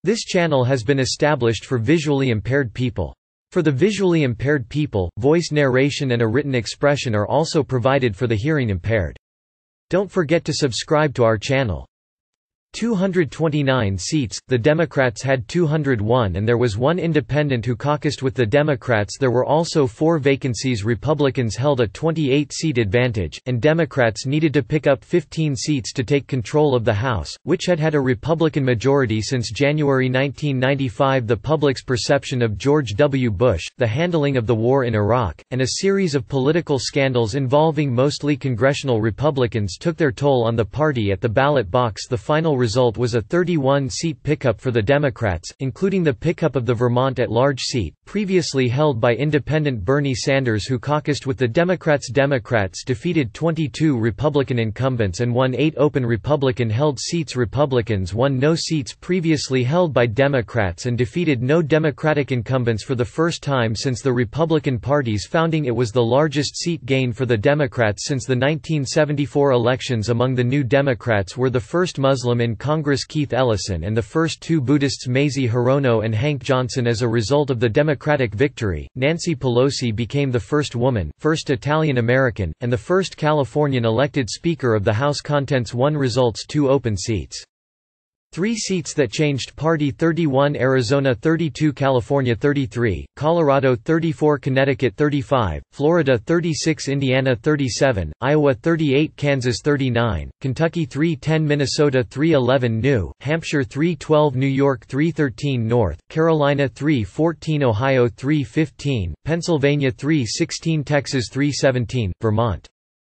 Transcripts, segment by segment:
This channel has been established for visually impaired people. For the visually impaired people, voice narration and a written expression are also provided for the hearing impaired. Don't forget to subscribe to our channel. 229 seats, the Democrats had 201 and there was one independent who caucused with the Democrats. There were also 4 vacancies. Republicans held a 28-seat advantage, and Democrats needed to pick up 15 seats to take control of the House, which had had a Republican majority since January 1995. The public's perception of George W. Bush, the handling of the war in Iraq, and a series of political scandals involving mostly congressional Republicans took their toll on the party at the ballot box. The final result was a 31-seat pickup for the Democrats, including the pickup of the Vermont at-large seat, previously held by independent Bernie Sanders, who caucused with the Democrats. Democrats defeated 22 Republican incumbents and won 8 open Republican-held seats. Republicans won no seats previously held by Democrats and defeated no Democratic incumbents for the first time since the Republican Party's founding. It was the largest seat gain for the Democrats since the 1974 elections. Among the New Democrats were the first Muslim in Congress Keith Ellison and the first 2 Buddhists Mazie Hirono and Hank Johnson. As a result of the Democratic victory, Nancy Pelosi became the first woman, first Italian American, and the first Californian elected Speaker of the House. Contents: 1 Results: 2 open seats. 3 seats that changed party: 31 Arizona, 32 California, 33 Colorado, 34 Connecticut, 35 Florida, 36 Indiana, 37 Iowa, 38 Kansas, 39 Kentucky, 310 Minnesota, 311 New Hampshire, 312 New York, 313 North Carolina, 314 Ohio, 315 Pennsylvania, 316 Texas, 317 Vermont,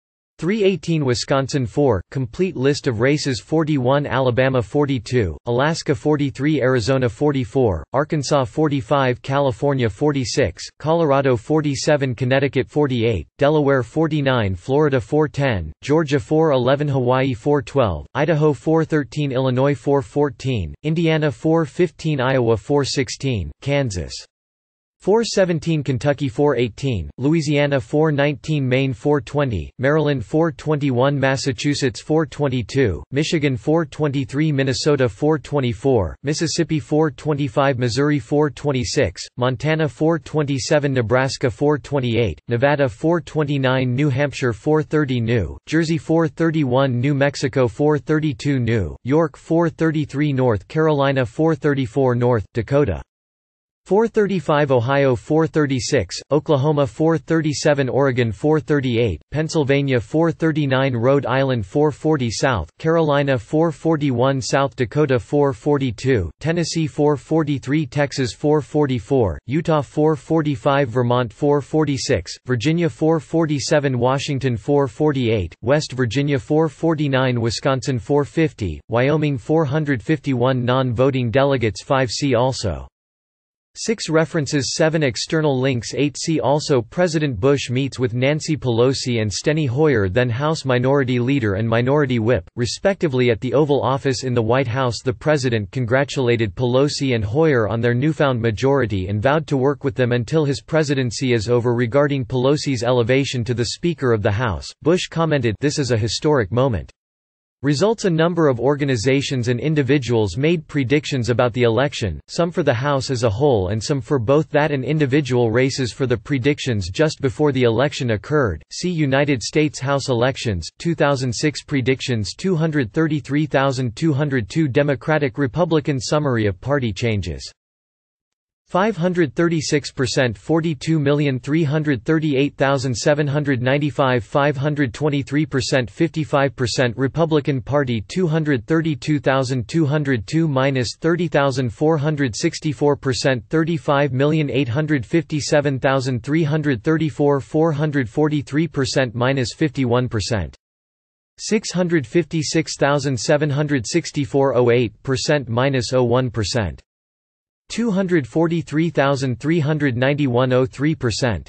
318 Wisconsin, 4 Complete list of races: 41 Alabama, 42 Alaska, 43 Arizona, 44 Arkansas, 45 California, 46 Colorado, 47 Connecticut, 48 Delaware, 49 Florida, 410 Georgia, 411 Hawaii, 412 Idaho, 413 Illinois, 414 Indiana, 415 Iowa, 416 Kansas, 417 Kentucky, 418 Louisiana, 419 Maine, 420 Maryland, 421 Massachusetts, 422 Michigan, 423 Minnesota, 424 Mississippi, 425 Missouri, 426 Montana, 427 Nebraska, 428 Nevada, 429 New Hampshire, 430 New Jersey, 431 New Mexico, 432 New York, 433 North Carolina, 434 North Dakota, 435 Ohio, 436 Oklahoma, 437 Oregon, 438 Pennsylvania, 439 Rhode Island, 440 South Carolina, 441 South Dakota, 442 Tennessee, 443 Texas, 444 Utah, 445 Vermont, 446 Virginia, 447 Washington, 448 West Virginia, 449 Wisconsin, 450 Wyoming, 451 Non-voting delegates, 5 See also. 6 References, 7 External links, 8 See also. President Bush meets with Nancy Pelosi and Steny Hoyer, then House Minority Leader and Minority Whip, respectively, at the Oval Office in the White House. The president congratulated Pelosi and Hoyer on their newfound majority and vowed to work with them until his presidency is over. Regarding Pelosi's elevation to the Speaker of the House, Bush commented, "This is a historic moment." Results: a number of organizations and individuals made predictions about the election, some for the House as a whole and some for both that and individual races. For the predictions just before the election occurred, see United States House elections, 2006 predictions, 233,202 Democratic-Republican summary of party changes. 536%, 42,338,795, 523%, 55% Republican Party, 232,202 minus 30,464%, 35,857,334, 443% minus 51%. 656,764, 08% minus 01%. 243,391, 03%.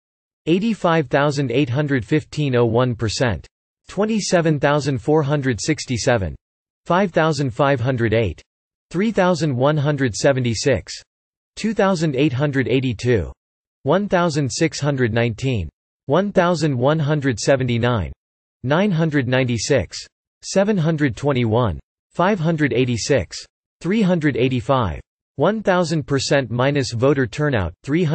85,815, 01%. 27,467. 5,508. 3,176. 2,882. 1,619. 1,179. 996. 721. 586. 385. 1000% minus voter turnout,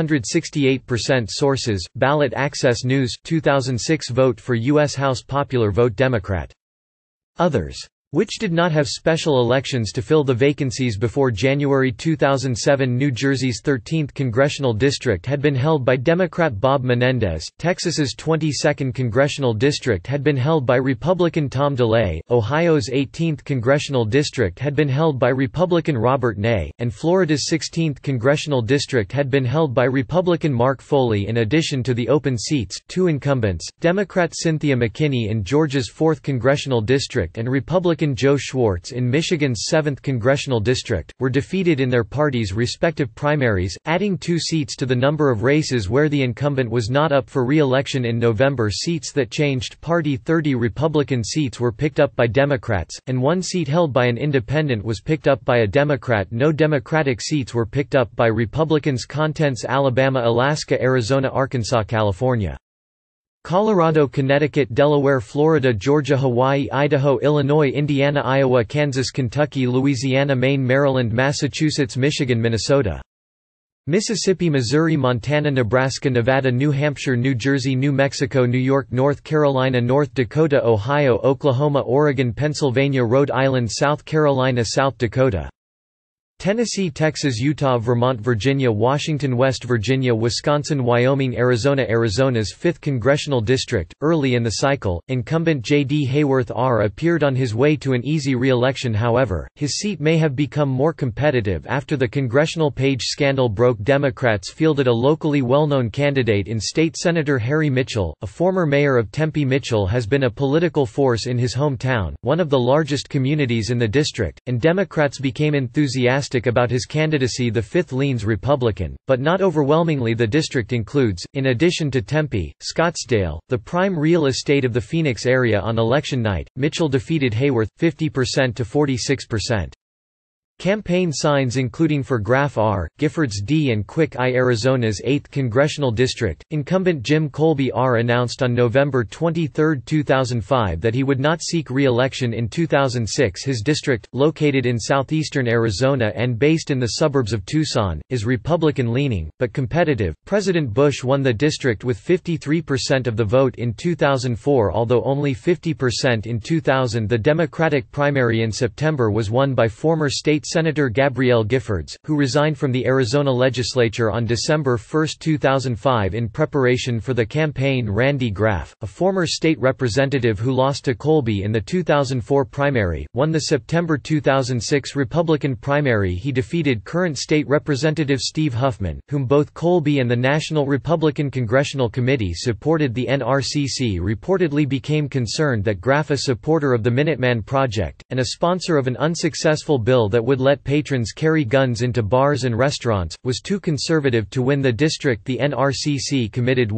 368%. Sources: Ballot Access News, 2006. Vote for U.S. House popular vote Democrat. Others. Which did not have special elections to fill the vacancies before January 2007. New Jersey's 13th congressional district had been held by Democrat Bob Menendez, Texas's 22nd congressional district had been held by Republican Tom DeLay, Ohio's 18th congressional district had been held by Republican Robert Ney, and Florida's 16th congressional district had been held by Republican Mark Foley. In addition to the open seats, two incumbents, Democrat Cynthia McKinney in Georgia's 4th congressional district and Republican Joe Schwartz in Michigan's 7th congressional district, were defeated in their parties' respective primaries, adding 2 seats to the number of races where the incumbent was not up for re-election in November. Seats that changed party: 30 Republican seats were picked up by Democrats, and 1 seat held by an independent was picked up by a Democrat. No Democratic seats were picked up by Republicans. Contents: Alabama, Alaska, Arizona, Arkansas, California, Colorado, Connecticut, Delaware, Florida, Georgia, Hawaii, Idaho, Illinois, Indiana, Iowa, Kansas, Kentucky, Louisiana, Maine, Maryland, Massachusetts, Michigan, Minnesota, Mississippi, Missouri, Montana, Nebraska, Nevada, New Hampshire, New Jersey, New Mexico, New York, North Carolina, North Dakota, Ohio, Oklahoma, Oregon, Pennsylvania, Rhode Island, South Carolina, South Dakota, Tennessee, Texas, Utah, Vermont, Virginia, Washington, West Virginia, Wisconsin, Wyoming, Arizona. Arizona's 5th congressional district. Early in the cycle, incumbent J.D. Hayworth R. appeared on his way to an easy re-election. However, his seat may have become more competitive after the congressional page scandal broke. Democrats fielded a locally well-known candidate in State Senator Harry Mitchell, a former mayor of Tempe. Mitchell has been a political force in his hometown, one of the largest communities in the district, and Democrats became enthusiastic about his candidacy. The 5th leans Republican, but not overwhelmingly. The district includes, in addition to Tempe, Scottsdale, the prime real estate of the Phoenix area. On election night, Mitchell defeated Hayworth, 50% to 46%. Campaign signs including for Graf R., Giffords D. and Quick I. Arizona's 8th congressional district, incumbent Jim Colby R. announced on November 23, 2005 that he would not seek re-election in 2006. His district, located in southeastern Arizona and based in the suburbs of Tucson, is Republican-leaning, but competitive. President Bush won the district with 53% of the vote in 2004, although only 50% in 2000. The Democratic primary in September was won by former state Senator Gabrielle Giffords, who resigned from the Arizona legislature on December 1, 2005 in preparation for the campaign. Randy Graff, a former state representative who lost to Colby in the 2004 primary, won the September 2006 Republican primary. He defeated current state representative Steve Huffman, whom both Colby and the National Republican Congressional Committee supported. The NRCC reportedly became concerned that Graff, a supporter of the Minuteman Project, and a sponsor of an unsuccessful bill that would let patrons carry guns into bars and restaurants, was too conservative to win the district. The NRCC committed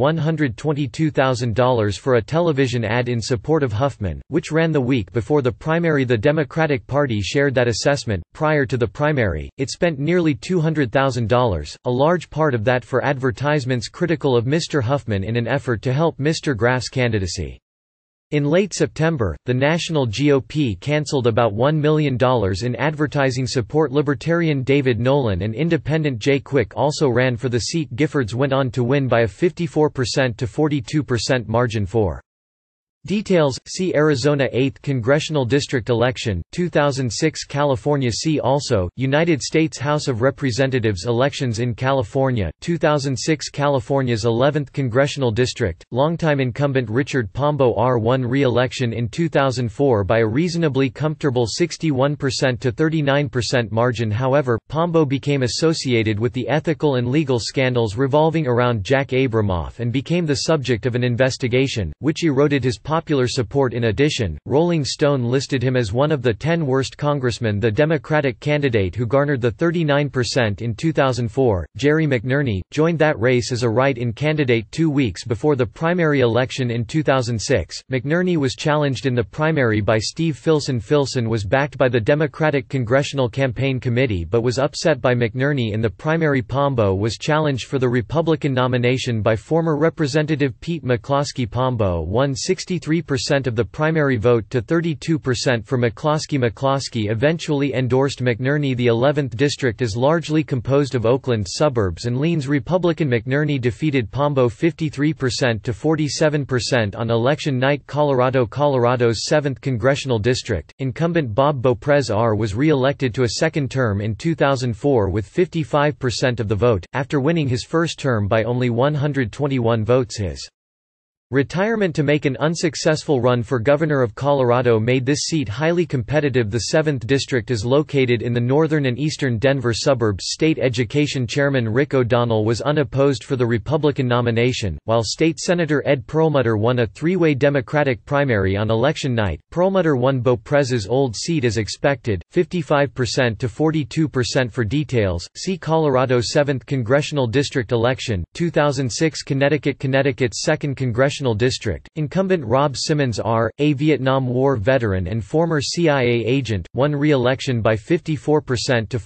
$122,000 for a television ad in support of Huffman, which ran the week before the primary. The Democratic Party shared that assessment. Prior to the primary, it spent nearly $200,000, a large part of that for advertisements critical of Mr. Huffman in an effort to help Mr. Graff's candidacy. In late September, the national GOP canceled about $1 million in advertising support. Libertarian David Nolan and independent Jay Quick also ran for the seat. Giffords went on to win by a 54% to 42% margin. For details, see Arizona 8th Congressional District election, 2006. California. See also, United States House of Representatives elections in California, 2006. California's 11th Congressional District, longtime incumbent Richard Pombo R. won re-election in 2004 by a reasonably comfortable 61% to 39% margin. However, Pombo became associated with the ethical and legal scandals revolving around Jack Abramoff and became the subject of an investigation, which eroded his popular support. In addition, Rolling Stone listed him as one of the 10 worst congressmen. The Democratic candidate who garnered the 39% in 2004, Jerry McNerney, joined that race as a write-in candidate 2 weeks before the primary election in 2006. McNerney was challenged in the primary by Steve Filson. Filson was backed by the Democratic Congressional Campaign Committee but was upset by McNerney in the primary. Pombo was challenged for the Republican nomination by former Representative Pete McCloskey. Pombo won 63% 53% of the primary vote to 32% for McCloskey. McCloskey eventually endorsed McNerney. The 11th district is largely composed of Oakland suburbs and leans Republican. McNerney defeated Pombo 53% to 47% on election night. Colorado's 7th congressional district, incumbent Bob Beauprez was re-elected to a second term in 2004 with 55% of the vote, after winning his first term by only 121 votes. His retirement to make an unsuccessful run for governor of Colorado made this seat highly competitive. The 7th district is located in the northern and eastern Denver suburbs. State Education Chairman Rick O'Donnell was unopposed for the Republican nomination, while State Senator Ed Perlmutter won a three-way Democratic primary on election night. Perlmutter won Beauprez's old seat as expected, 55% to 42%. For details, see Colorado 7th Congressional District election, 2006. Connecticut's 2nd Congressional District, incumbent Rob Simmons a Vietnam War veteran and former CIA agent, won re-election by 54% to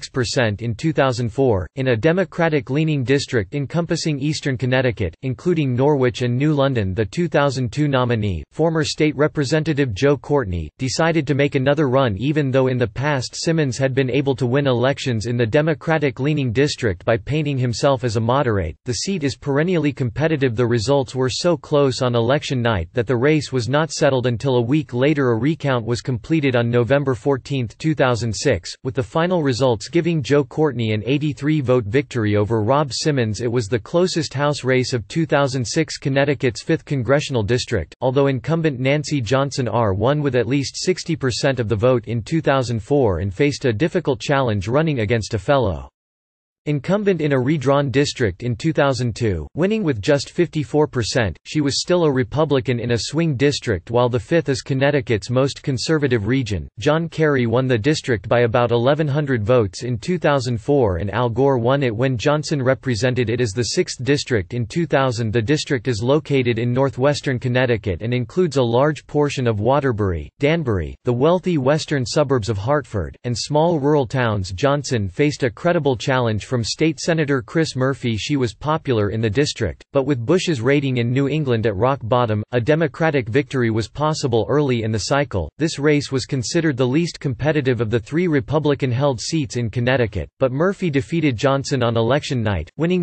46% in 2004, in a Democratic-leaning district encompassing eastern Connecticut, including Norwich and New London. The 2002 nominee, former State Representative Joe Courtney, decided to make another run even though in the past Simmons had been able to win elections in the Democratic-leaning district by painting himself as a moderate. The seat is perennially competitive. The results were so close on election night that the race was not settled until a week later. A recount was completed on November 14, 2006, with the final results giving Joe Courtney an 83-vote victory over Rob Simmons. It was the closest House race of 2006. Connecticut's 5th congressional district, although incumbent Nancy Johnson won with at least 60% of the vote in 2004 and faced a difficult challenge running against a fellow incumbent in a redrawn district in 2002, winning with just 54%. She was still a Republican in a swing district. While the 5th is Connecticut's most conservative region, John Kerry won the district by about 1,100 votes in 2004 and Al Gore won it when Johnson represented it as the 6th district in 2000. The district is located in northwestern Connecticut and includes a large portion of Waterbury, Danbury, the wealthy western suburbs of Hartford, and small rural towns. Johnson faced a credible challenge from State Senator Chris Murphy. She was popular in the district, but with Bush's rating in New England at rock bottom, a Democratic victory was possible early in the cycle. This race was considered the least competitive of the three Republican-held seats in Connecticut, but Murphy defeated Johnson on election night, winning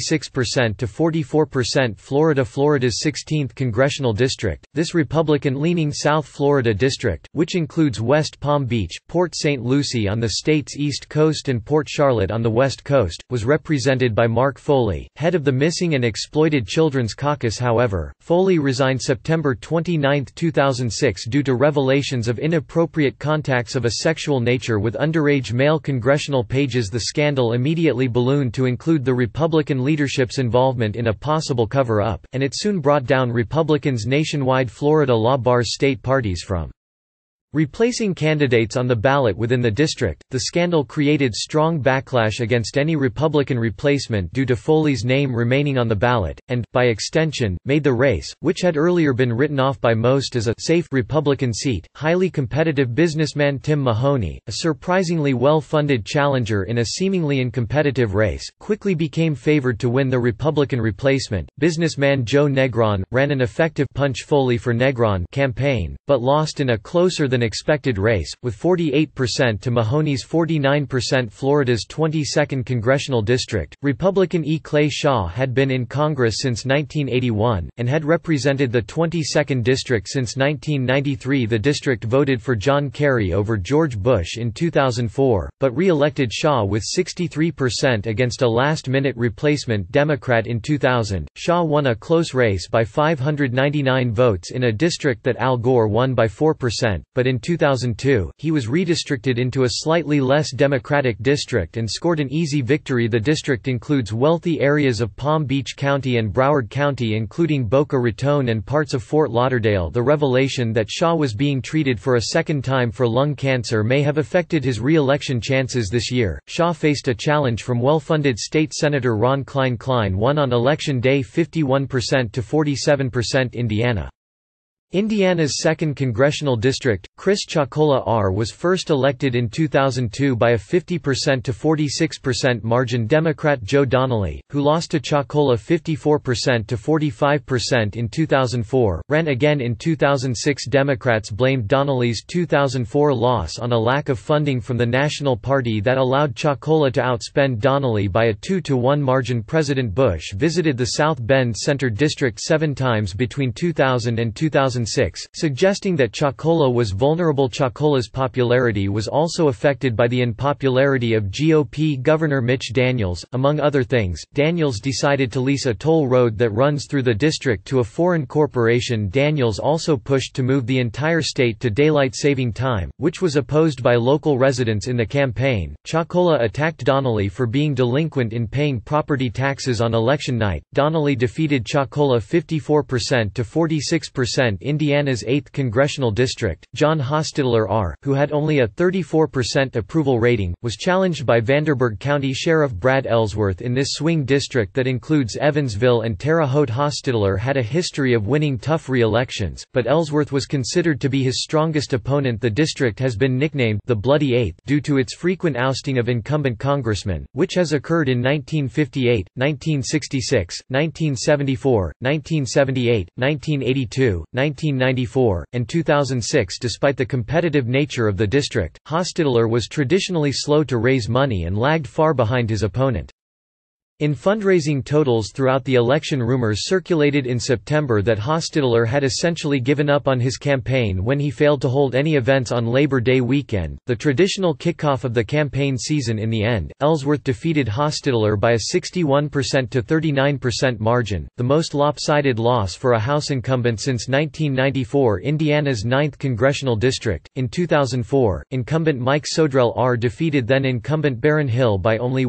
56% to 44%. Florida's 16th congressional district, this Republican-leaning South Florida district, which includes West Palm Beach, Port St. Lucie on the state's east coast and Port Charlotte on the west coast, was represented by Mark Foley, head of the Missing and Exploited Children's Caucus. However, Foley resigned September 29, 2006 due to revelations of inappropriate contacts of a sexual nature with underage male congressional pages. The scandal immediately ballooned to include the Republican leadership's involvement in a possible cover-up, and it soon brought down Republicans nationwide. Florida law bars state parties from replacing candidates on the ballot within the district. The scandal created strong backlash against any Republican replacement due to Foley's name remaining on the ballot, and, by extension, made the race, which had earlier been written off by most as a safe Republican seat, highly competitive. Businessman Tim Mahoney, a surprisingly well-funded challenger in a seemingly uncompetitive race, quickly became favored to win the Republican replacement. Businessman Joe Negron ran an effective punch Foley for Negron campaign, but lost in a closer than expected race, with 48% to Mahoney's 49%. Florida's 22nd congressional district, Republican E. Clay Shaw had been in Congress since 1981, and had represented the 22nd district since 1993. The district voted for John Kerry over George Bush in 2004, but re-elected Shaw with 63% against a last-minute replacement Democrat in 2000. Shaw won a close race by 599 votes in a district that Al Gore won by 4%, but in 2002, he was redistricted into a slightly less Democratic district and scored an easy victory. The district includes wealthy areas of Palm Beach County and Broward County, including Boca Raton and parts of Fort Lauderdale. The revelation that Shaw was being treated for a second time for lung cancer may have affected his re-election chances this year. Shaw faced a challenge from well-funded State Senator Ron Klein. Klein won on election day 51% to 47%. Indiana Indiana's 2nd Congressional District, Chris Chocola R. was first elected in 2002 by a 50% to 46% margin Democrat Joe Donnelly, who lost to Chocola 54% to 45% in 2004, ran again in 2006. Democrats blamed Donnelly's 2004 loss on a lack of funding from the National Party that allowed Chocola to outspend Donnelly by a 2-to-1 margin. President Bush visited the South Bend Center District 7 times between 2000 and 2006, suggesting that Chocola was vulnerable. Chocola's popularity was also affected by the unpopularity of GOP Governor Mitch Daniels. Among other things, Daniels decided to lease a toll road that runs through the district to a foreign corporation. Daniels also pushed to move the entire state to daylight saving time, which was opposed by local residents in the campaign. Chocola attacked Donnelly for being delinquent in paying property taxes on election night. Donnelly defeated Chocola 54% to 46%. Indiana's 8th Congressional District, John Hostetler R., who had only a 34% approval rating, was challenged by Vanderburgh County Sheriff Brad Ellsworth. In this swing district that includes Evansville and Terre Haute, Hostetler had a history of winning tough re-elections, but Ellsworth was considered to be his strongest opponent. The district has been nicknamed the Bloody Eighth due to its frequent ousting of incumbent congressmen, which has occurred in 1958, 1966, 1974, 1978, 1982, 1994, and 2006. Despite the competitive nature of the district, Hostetler was traditionally slow to raise money and lagged far behind his opponent. In fundraising totals throughout the election, rumors circulated in September that Hostetler had essentially given up on his campaign when he failed to hold any events on Labor Day weekend, the traditional kickoff of the campaign season. In the end, Ellsworth defeated Hostetler by a 61% to 39% margin, the most lopsided loss for a House incumbent since 1994. Indiana's 9th Congressional District. In 2004, incumbent Mike Sodrell R. defeated then-incumbent Baron Hill by only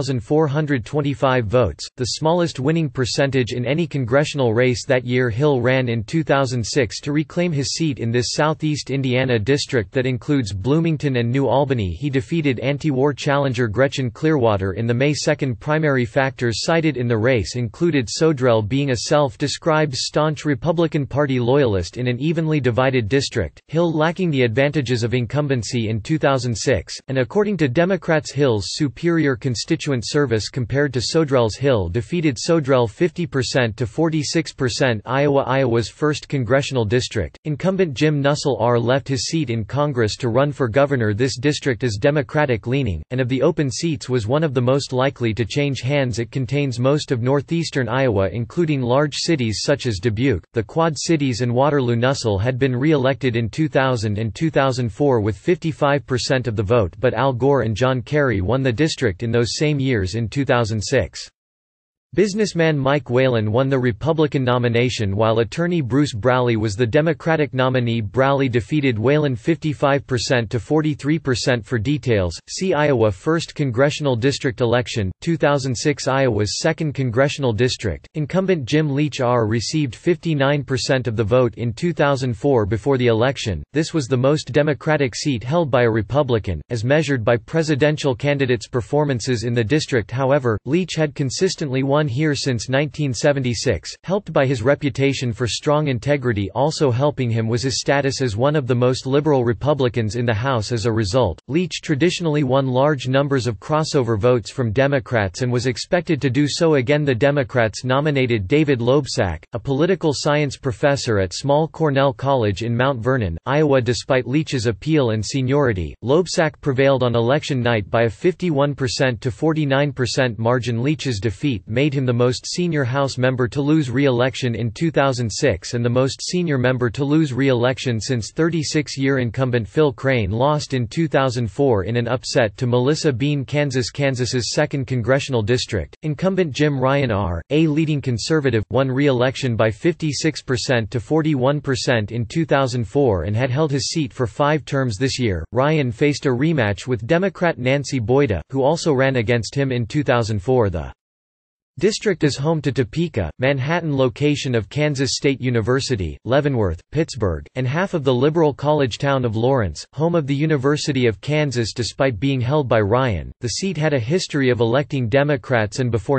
1,425 votes, the smallest winning percentage in any congressional race that year. Hill ran in 2006 to reclaim his seat in this southeast Indiana district that includes Bloomington and New Albany. He defeated anti-war challenger Gretchen Clearwater in the May 2 primary. Factors cited in the race included Sodrell being a self-described staunch Republican Party loyalist in an evenly divided district, Hill lacking the advantages of incumbency in 2006, and according to Democrats, Hill's superior constituent service compared to Sodrell's. Hill defeated Sodrell 50% to 46%. Iowa's 1st Congressional District, incumbent Jim Nussle R. left his seat in Congress to run for governor. This district is Democratic-leaning, and of the open seats was one of the most likely to change hands. It contains most of northeastern Iowa, including large cities such as Dubuque, the Quad Cities and Waterloo. Nussle had been re-elected in 2000 and 2004 with 55% of the vote, but Al Gore and John Kerry won the district in those same years. In 2006, businessman Mike Whalen won the Republican nomination while attorney Bruce Browley was the Democratic nominee. Browley defeated Whalen 55% to 43%. For details, see Iowa 1st Congressional District election, 2006. Iowa's 2nd Congressional District, incumbent Jim Leach R. received 59% of the vote in 2004 before the election. This was the most Democratic seat held by a Republican, as measured by presidential candidates' performances in the district. However, Leach had consistently won here since 1976, helped by his reputation for strong integrity. Also helping him was his status as one of the most liberal Republicans in the House. As a result, Leach traditionally won large numbers of crossover votes from Democrats and was expected to do so again. The Democrats nominated David Loebsack, a political science professor at small Cornell College in Mount Vernon, Iowa. Despite Leach's appeal and seniority, Loebsack prevailed on election night by a 51% to 49% margin. Leach's defeat made him the most senior House member to lose re-election in 2006 and the most senior member to lose re-election since 36-year incumbent Phil Crane lost in 2004 in an upset to Melissa Bean. Kansas's 2nd Congressional District, incumbent Jim Ryan R., a leading conservative, won re-election by 56% to 41% in 2004 and had held his seat for 5 terms this year. Ryan faced a rematch with Democrat Nancy Boyda, who also ran against him in 2004. The District is home to Topeka, Manhattan location of Kansas State University, Leavenworth, Pittsburgh, and half of the liberal college town of Lawrence, home of the University of Kansas. Despite being held by Ryan, the seat had a history of electing Democrats, and before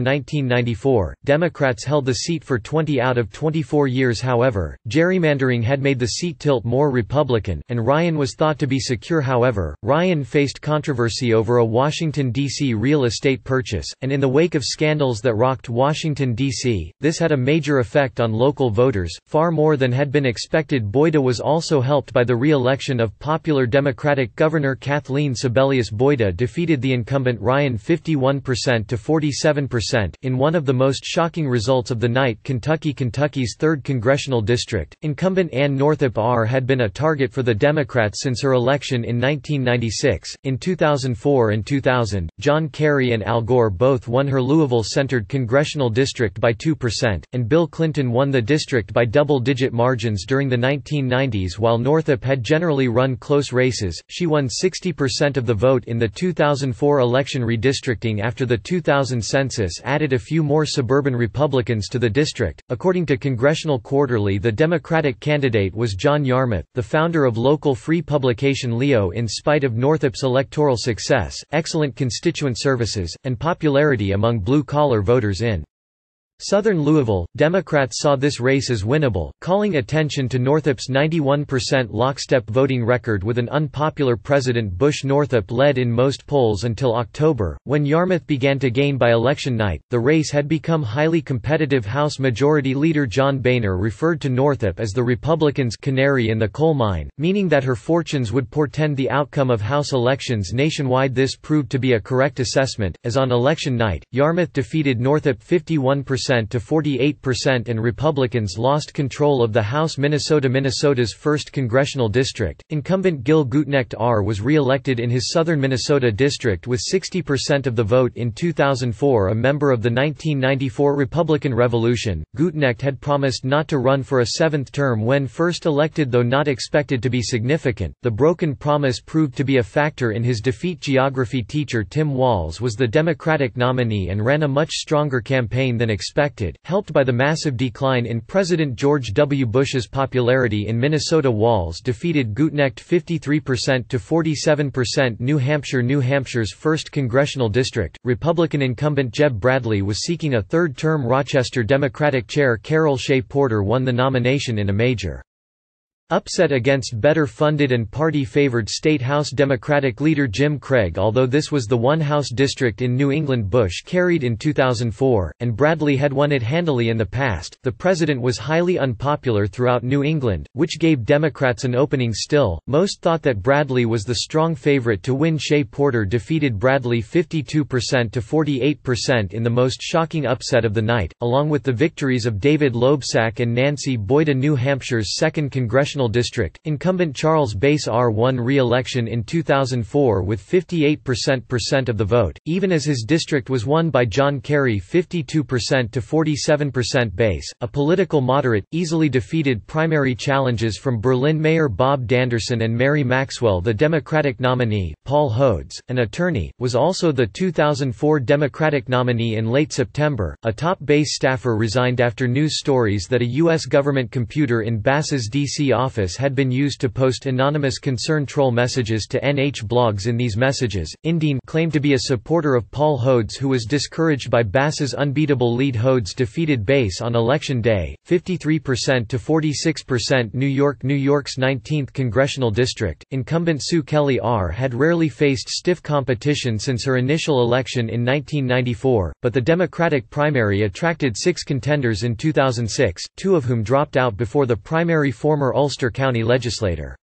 1994, Democrats held the seat for 20 out of 24 years. However, gerrymandering had made the seat tilt more Republican, and Ryan was thought to be secure. However, Ryan faced controversy over a Washington, D.C. real estate purchase, and in the wake of scandals that rocked Washington, D.C., this had a major effect on local voters, far more than had been expected. Boyda was also helped by the re-election of popular Democratic Governor Kathleen Sebelius. Boyda defeated the incumbent Ryan 51% to 47%, in one of the most shocking results of the night. Kentucky's 3rd congressional district, incumbent Ann Northup had been a target for the Democrats since her election in 1996. In 2004 and 2000, John Kerry and Al Gore both won her Louisville-centered congressional district by 2%, and Bill Clinton won the district by double-digit margins during the 1990s. While Northup had generally run close races, she won 60% of the vote in the 2004 election. Redistricting after the 2000 census added a few more suburban Republicans to the district. According to Congressional Quarterly, the Democratic candidate was John Yarmuth, the founder of local free publication Leo. In spite of Northup's electoral success, excellent constituent services, and popularity among blue-collar voters in southern Louisville, Democrats saw this race as winnable, calling attention to Northup's 91% lockstep voting record with an unpopular President Bush. Northup led in most polls until October, when Yarmuth began to gain. By election night, the race had become highly competitive. House Majority Leader John Boehner referred to Northup as the Republicans' canary in the coal mine, meaning that her fortunes would portend the outcome of House elections nationwide. This proved to be a correct assessment, as on election night, Yarmuth defeated Northup 51% to 48%, and Republicans lost control of the House. Minnesota's 1st congressional district, incumbent Gil Gutknecht was re-elected in his southern Minnesota district with 60% of the vote in 2004. A member of the 1994 Republican Revolution, Gutknecht had promised not to run for a 7th term when first elected, though not expected to be significant. The broken promise proved to be a factor in his defeat. Geography teacher Tim Walz was the Democratic nominee and ran a much stronger campaign than expected, helped by the massive decline in President George W. Bush's popularity in Minnesota. Walz defeated Gutknecht 53% to 47%. New Hampshire's 1st congressional district, Republican incumbent Jeb Bradley was seeking a 3rd term. Rochester Democratic Chair Carol Shea Porter won the nomination in a major upset against better-funded and party-favored State House Democratic leader Jim Craig. Although this was the one House district in New England Bush carried in 2004, and Bradley had won it handily in the past, the president was highly unpopular throughout New England, which gave Democrats an opening. Still, most thought that Bradley was the strong favorite to win. Shea Porter defeated Bradley 52% to 48% in the most shocking upset of the night, along with the victories of David Loebsack and Nancy Boyda. New Hampshire's 2nd congressional district, incumbent Charles Bass won re-election in 2004 with 58% of the vote, even as his district was won by John Kerry 52% to 47%. Bass, a political moderate, easily defeated primary challenges from Berlin Mayor Bob Danderson and Mary Maxwell. The Democratic nominee, Paul Hodes, an attorney, was also the 2004 Democratic nominee. In late September, a top Bass staffer resigned after news stories that a U.S. government computer in Bass's D.C. office had been used to post anonymous concern troll messages to NH blogs. In these messages, Indine claimed to be a supporter of Paul Hodes, who was discouraged by Bass's unbeatable lead. Hodes defeated Bass on election day, 53% to 46%. New York's 19th congressional district, incumbent Sue Kelly had rarely faced stiff competition since her initial election in 1994, but the Democratic primary attracted 6 contenders in 2006, 2 of whom dropped out before the primary. Former Ulster County legislator